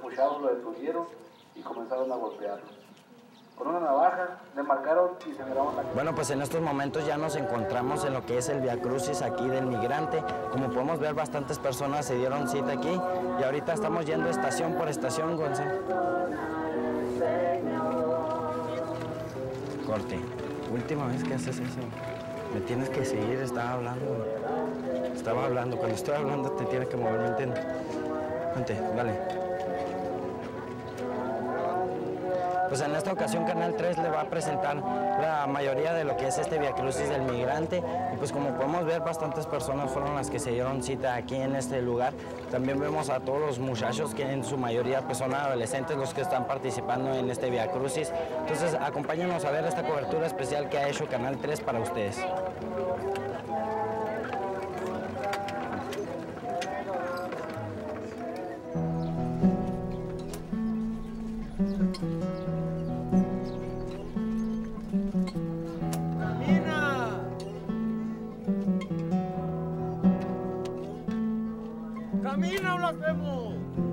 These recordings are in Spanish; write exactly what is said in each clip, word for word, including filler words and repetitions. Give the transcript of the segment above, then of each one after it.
encapuchados lo detuvieron y comenzaron a golpearlo. Con una navaja le marcaron y se miraron la... Bueno, pues en estos momentos ya nos encontramos en lo que es el Vía Crucis aquí del Migrante. Como podemos ver, bastantes personas se dieron cita aquí y ahorita estamos yendo estación por estación, Gonzalo. Corte. Última vez que haces eso. Me tienes que seguir, estaba hablando. Estaba hablando. Cuando estoy hablando te tienes que mover, ¿me entiendes? Vente, dale. Pues en esta ocasión Canal tres le va a presentar la mayoría de lo que es este Vía Crucis del Migrante y pues como podemos ver bastantes personas fueron las que se dieron cita aquí en este lugar. También vemos a todos los muchachos que en su mayoría pues son adolescentes los que están participando en este Vía Crucis. Entonces acompáñenos a ver esta cobertura especial que ha hecho Canal tres para ustedes. ¡Camina o las vemos!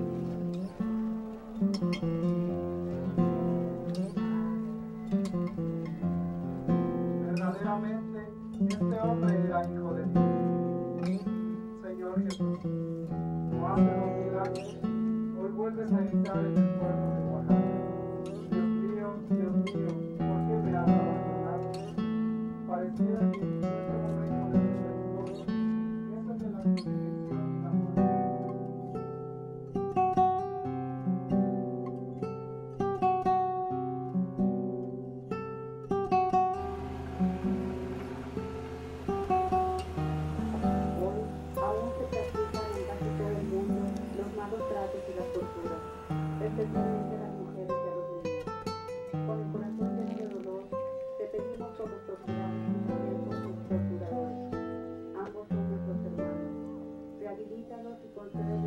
Verdaderamente, este hombre era hijo de Dios. Señor Jesús, tú haces los milagros, hoy vuelves a entrar en el pueblo de Oaxaca. Dios mío, Dios mío, ¿por qué me has abandonado? Pareciera que en este momento de nuestra historia, esa es de la crucifixión y la muerte. Especialmente las mujeres y a los niños. Con el corazón lleno de dolor, te pedimos por los torturados y por sus torturadores. Ambos son nuestros hermanos. Rehabilítalos y concédenos